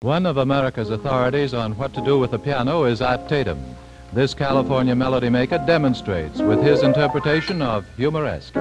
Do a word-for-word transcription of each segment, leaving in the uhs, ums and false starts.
One of America's authorities on what to do with the piano is Art Tatum. This California melody maker demonstrates with his interpretation of Humoresque.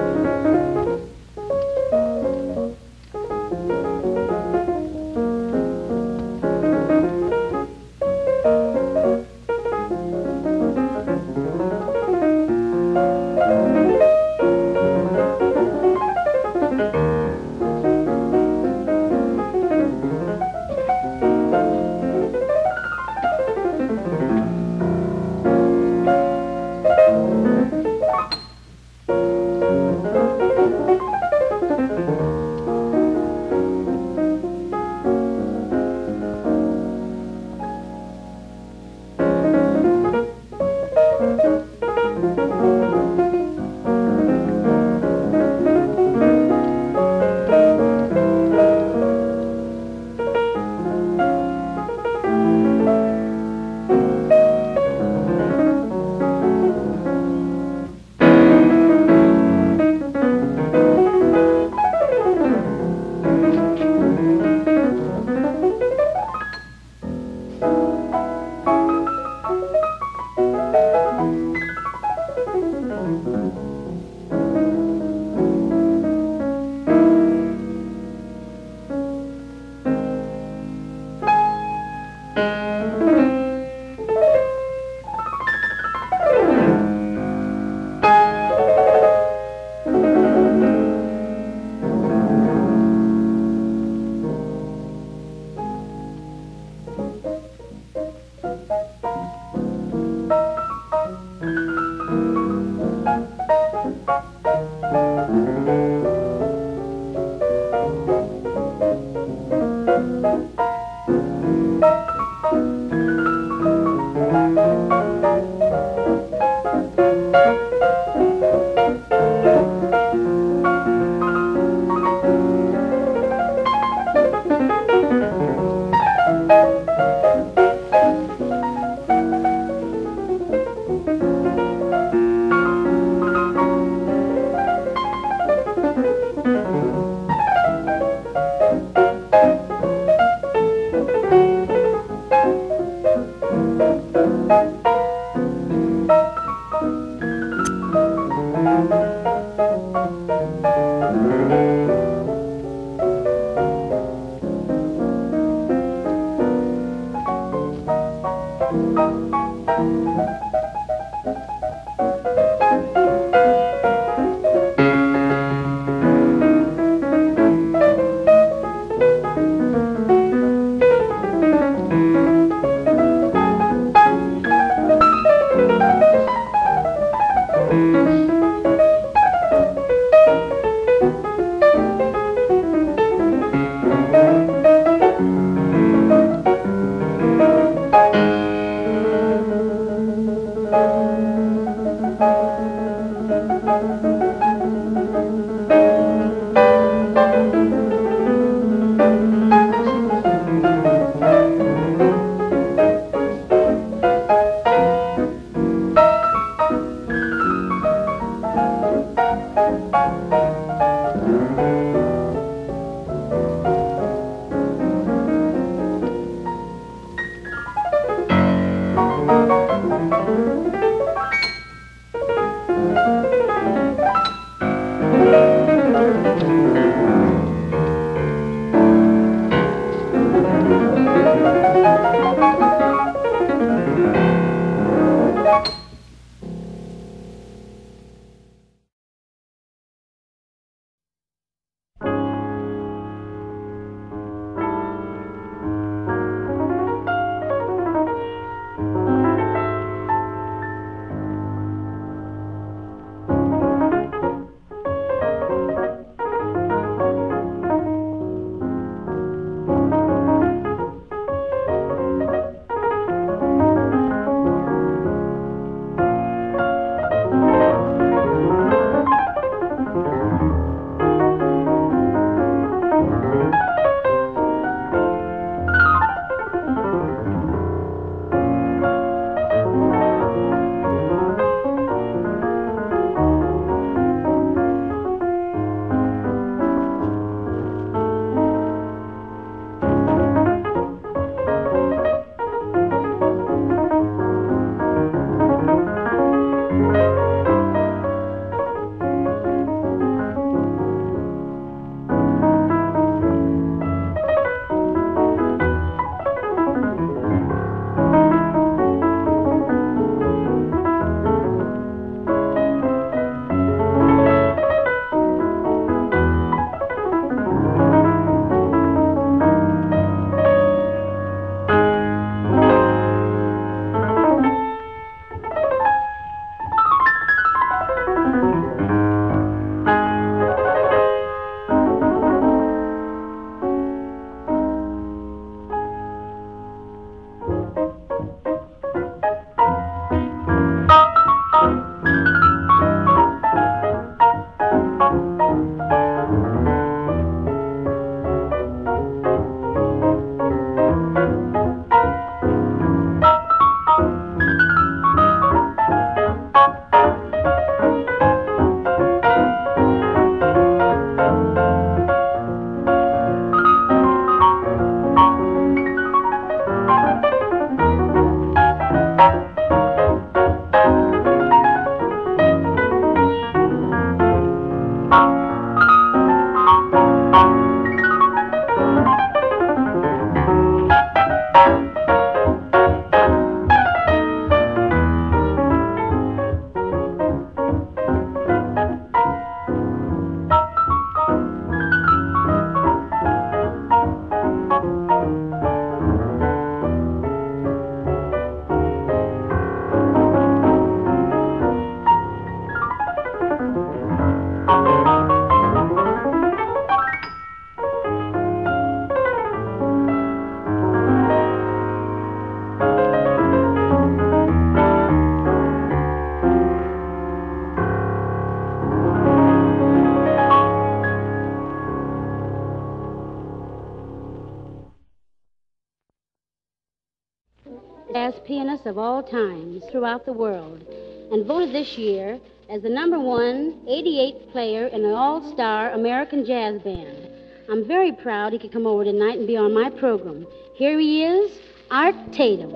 pianists of all times throughout the world, and voted this year as the number one eighty-eighth player in an all-star American jazz band. I'm very proud he could come over tonight and be on my program. Here he is, Art Tatum.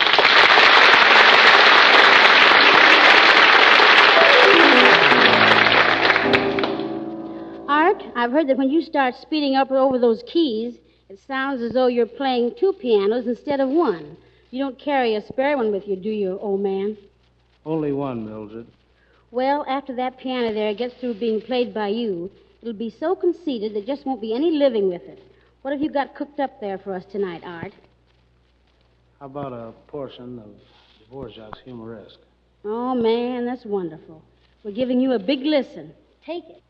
Art, I've heard that when you start speeding up over those keys, it sounds as though you're playing two pianos instead of one. You don't carry a spare one with you, do you, old man? Only one, Mildred. Well, after that piano there gets through being played by you, it'll be so conceited there just won't be any living with it. What have you got cooked up there for us tonight, Art? How about a portion of Dvorak's Humoresque? Oh, man, that's wonderful. We're giving you a big listen. Take it.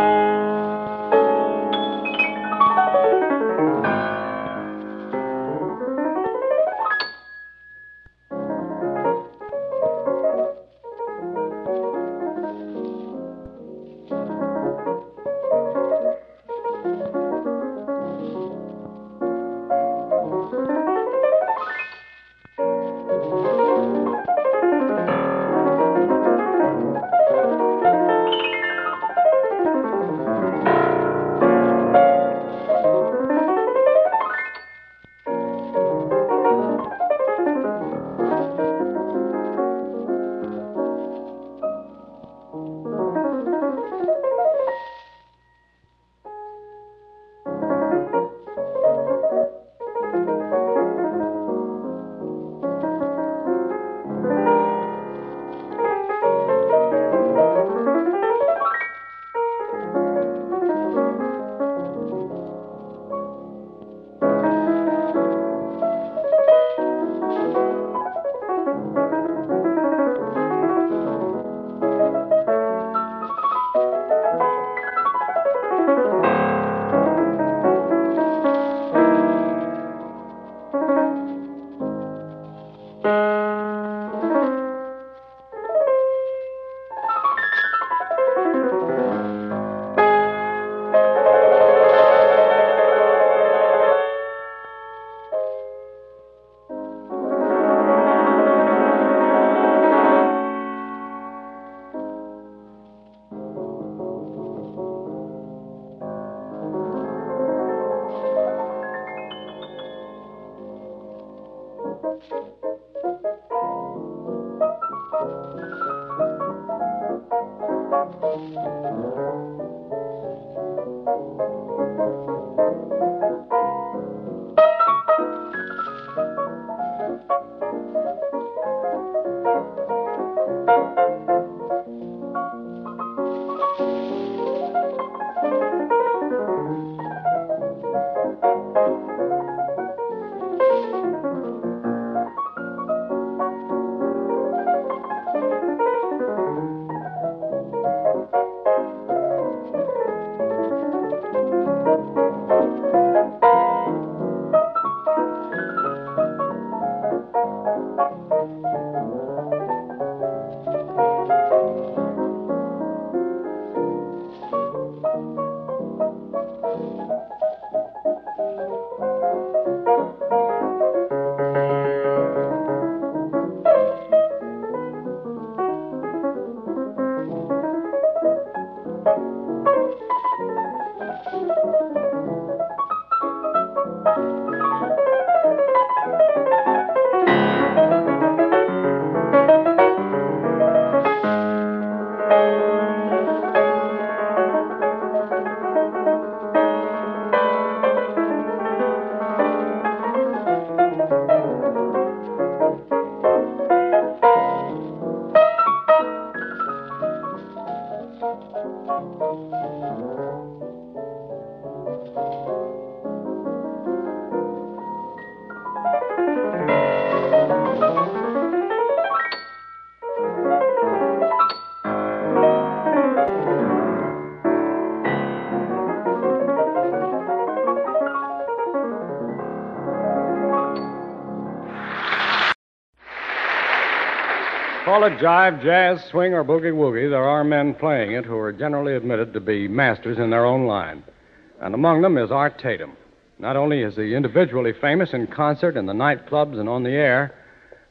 Call it jive, jazz, swing, or boogie-woogie, there are men playing it who are generally admitted to be masters in their own line. And among them is Art Tatum. Not only is he individually famous in concert, in the nightclubs, and on the air,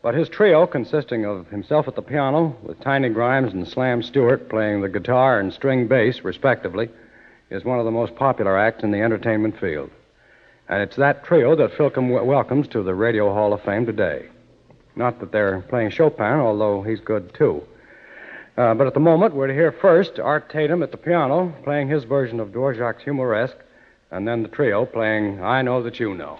But his trio, consisting of himself at the piano, with Tiny Grimes and Slam Stewart playing the guitar and string bass, respectively, is one of the most popular acts in the entertainment field. And it's that trio that Philcom w- welcomes to the Radio Hall of Fame today. Not that they're playing Chopin, although he's good, too. Uh, but at the moment, we're to hear first Art Tatum at the piano, playing his version of Dvorak's Humoresque, and then the trio playing I Know That You Know.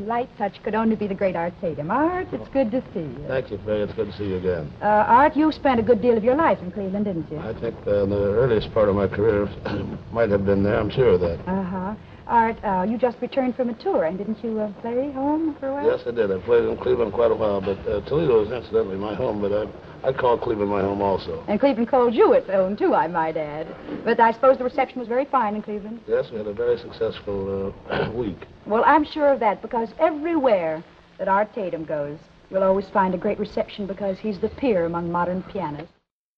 light touch could only be the great Art Tatum. Art, it's good to see you. Thank you, Fay. It's good to see you again. Uh, Art, you spent a good deal of your life in Cleveland, didn't you? I think uh, the earliest part of my career might have been there. I'm sure of that. Uh-huh. Art, uh, you just returned from a tour, and didn't you uh, play home for a while? Yes, I did. I played in Cleveland quite a while, but uh, Toledo is incidentally my home, but I, I call Cleveland my home also. And Cleveland called you its own, too, I might add. But I suppose the reception was very fine in Cleveland? Yes, we had a very successful uh, week. Well, I'm sure of that, because everywhere that Art Tatum goes, you'll always find a great reception because he's the peer among modern pianists.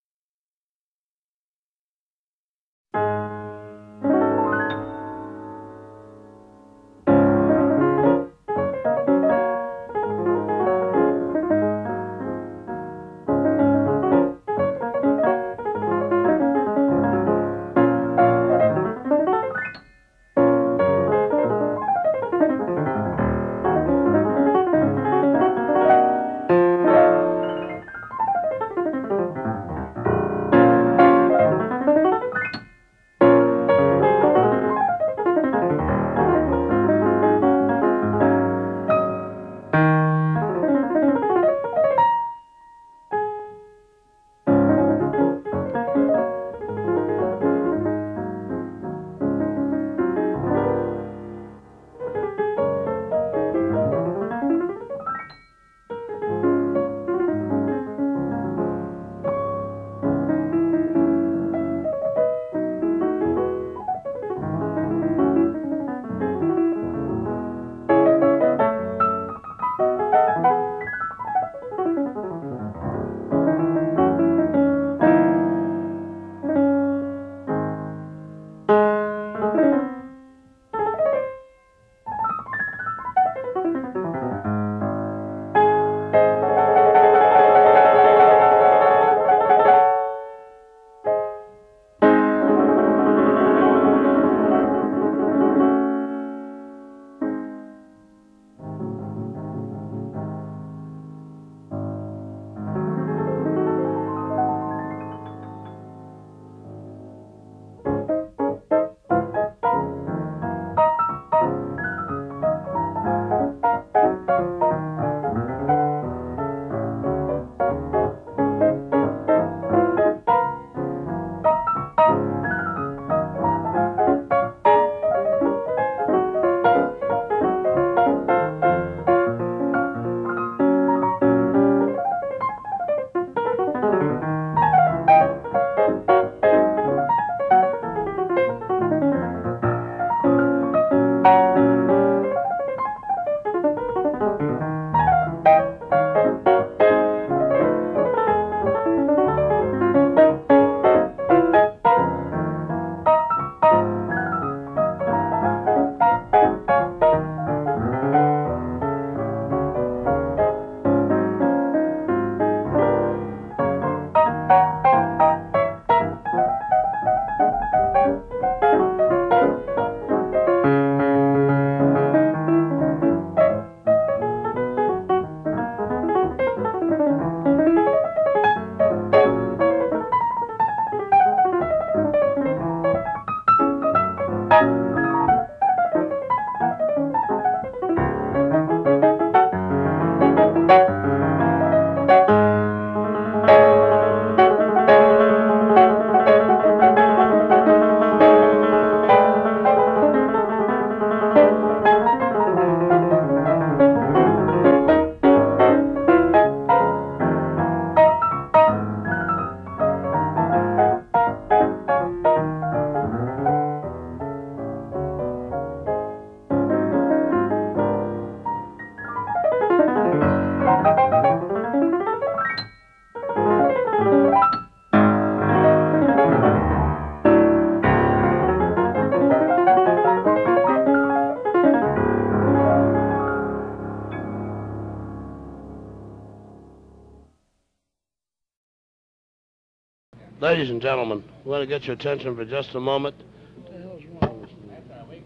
Ladies and gentlemen, we want to get your attention for just a moment. What the hell's wrong with me?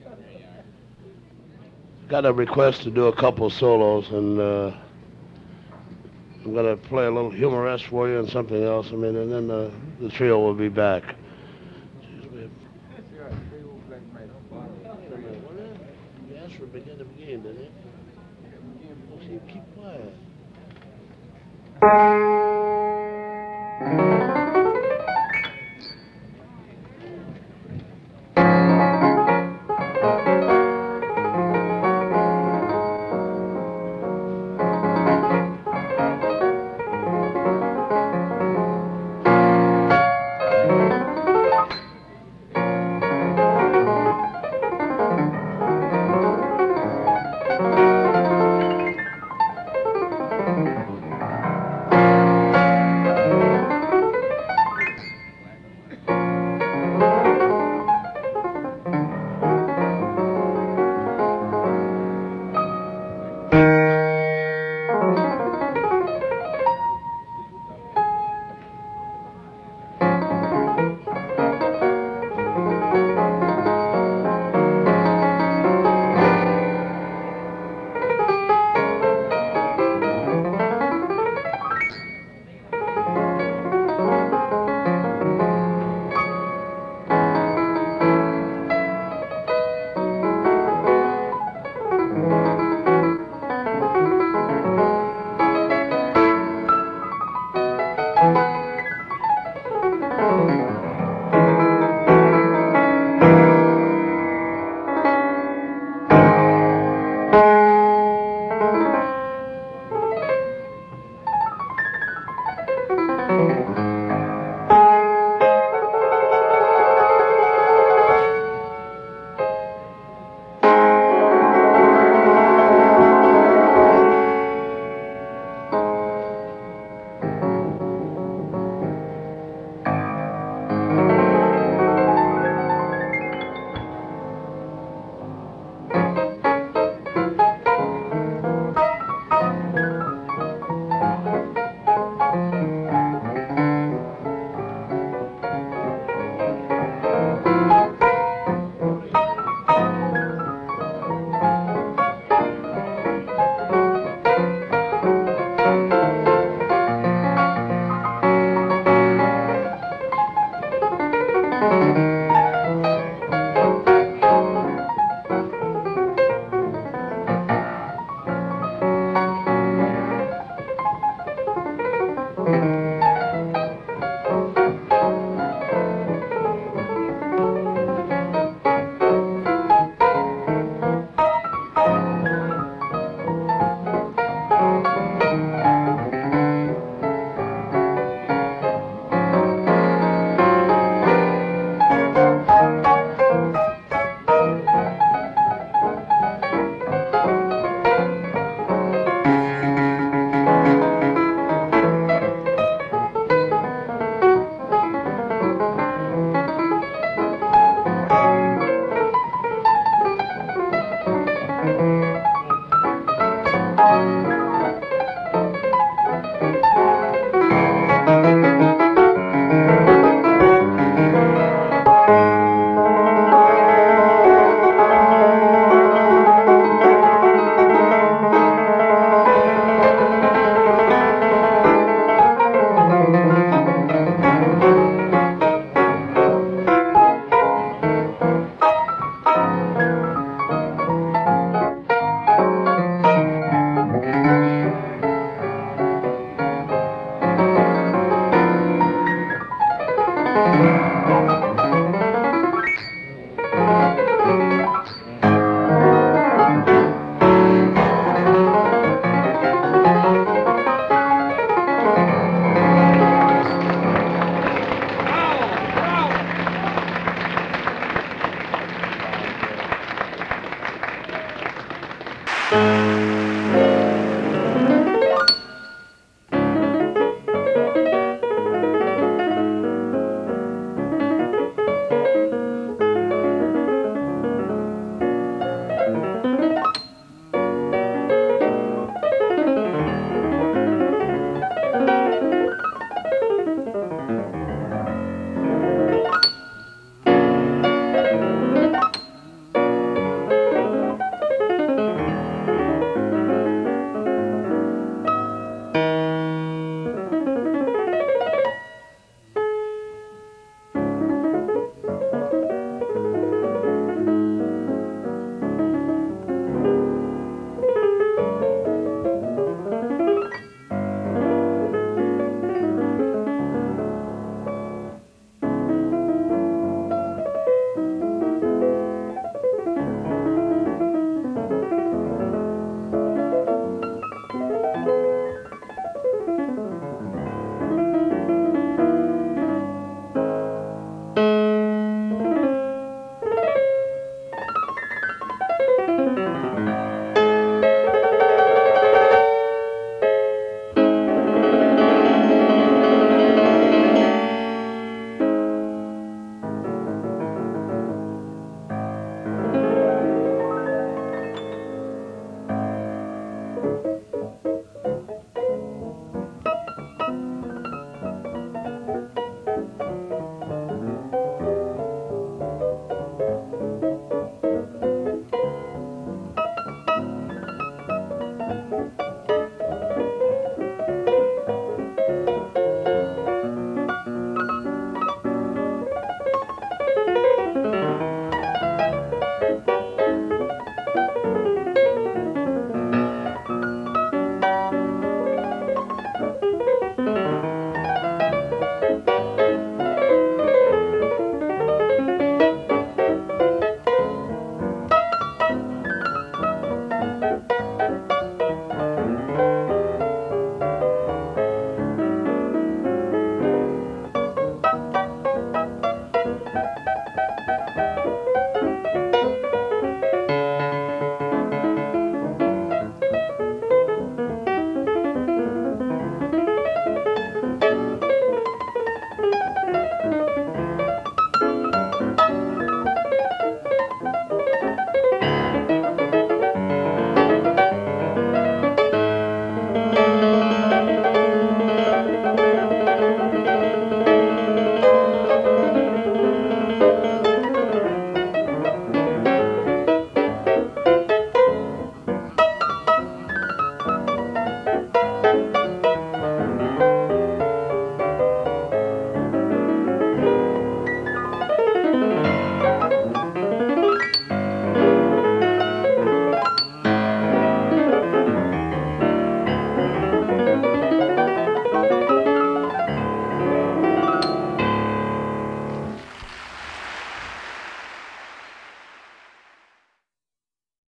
Got a request to do a couple solo's, and uh, I'm going to play a little humoresque for you and something else. I mean, and then uh, the trio will be back. You asked for a begin to begin, didn't you? She keep quiet.